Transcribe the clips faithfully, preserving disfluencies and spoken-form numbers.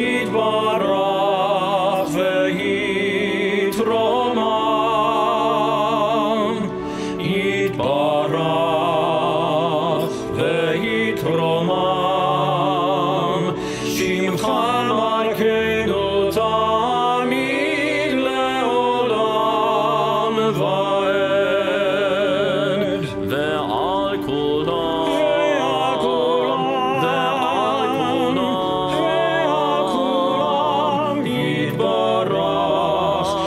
יתברך ויתרומם, יתברך ויתרומם, שמך מלכנו תמיד לעולם ועד. ועל כולם, ועל כולם, ועל כולם, יתברך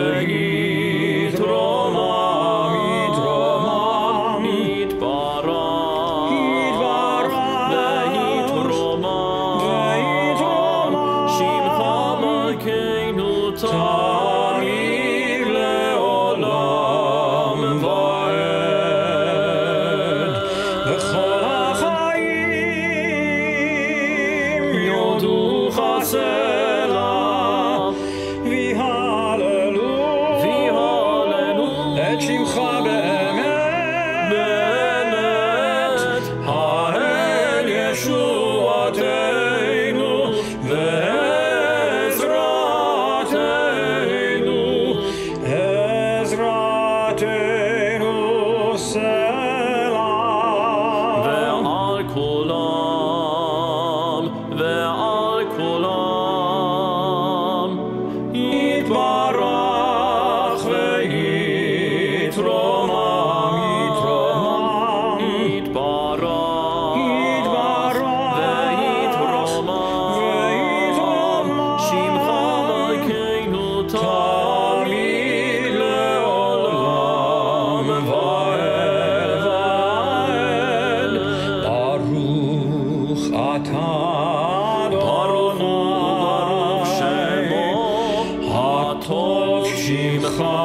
ויתרומם, יתרומם, יתברך, יתברך ויתרומם, ויתרומם, שמך מלכנו תמיד לעולם ועד. וכל החיים יודוך סלע, ויהללו, ויהללו את שמך באמת, באמת, האל ישועתנו ועזרתנו, עזרתנו סלע. ועל כולם, ועל כולם, יתברך ויתרומם, יתרומם, יתברך, יתברך ויתרומם, ויתרומם, שמך מלכנו תמיד לעולם ועד ועד. ברוך אתה אדוני, ברוך שמו הטוב, שמך